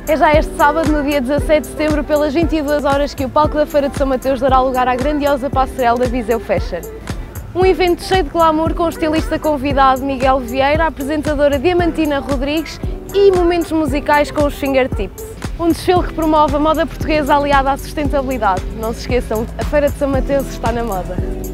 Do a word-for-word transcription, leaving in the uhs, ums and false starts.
É já este sábado, no dia dezassete de setembro, pelas vinte e duas horas, que o palco da Feira de São Mateus dará lugar à grandiosa passarela da Viseu Fashion. Um evento cheio de glamour com o estilista convidado Miguel Vieira, a apresentadora Diamantina Rodrigues e momentos musicais com os fingertips. Um desfile que promove a moda portuguesa aliada à sustentabilidade. Não se esqueçam, a Feira de São Mateus está na moda.